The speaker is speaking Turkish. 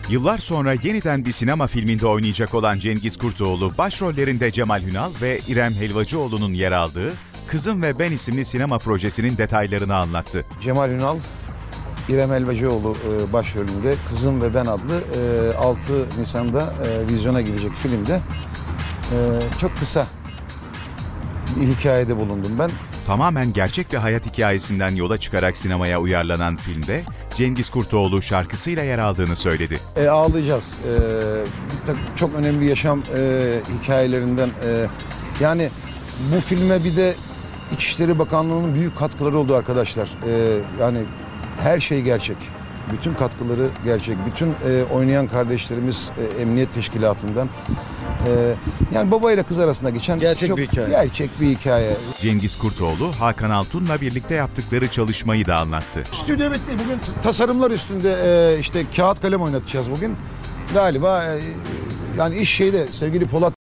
Yıllar sonra yeniden bir sinema filminde oynayacak olan Cengiz Kurtoğlu, başrollerinde Cemal Hünal ve İrem Helvacıoğlu'nun yer aldığı Kızım ve Ben isimli sinema projesinin detaylarını anlattı. Cemal Hünal, İrem Helvacıoğlu başrolünde Kızım ve Ben adlı 6 Nisan'da vizyona girecek filmde çok kısa bir hikayede bulundum ben. Tamamen gerçek bir hayat hikayesinden yola çıkarak sinemaya uyarlanan filmde Cengiz Kurtoğlu şarkısıyla yer aldığını söyledi. Ağlayacağız. Çok önemli yaşam hikayelerinden. Yani bu filme bir de İçişleri Bakanlığı'nın büyük katkıları oldu arkadaşlar. Yani her şey gerçek. Bütün katkıları gerçek. Bütün oynayan kardeşlerimiz Emniyet Teşkilatı'ndan. Yani baba ile kız arasında geçen gerçek bir hikaye. Gerçek bir hikaye. Cengiz Kurtoğlu, Hakan Altun'la birlikte yaptıkları çalışmayı da anlattı. Stüdyo bitti. Bugün tasarımlar üstünde işte kağıt kalem oynatacağız bugün. Galiba yani iş şeyde sevgili Polat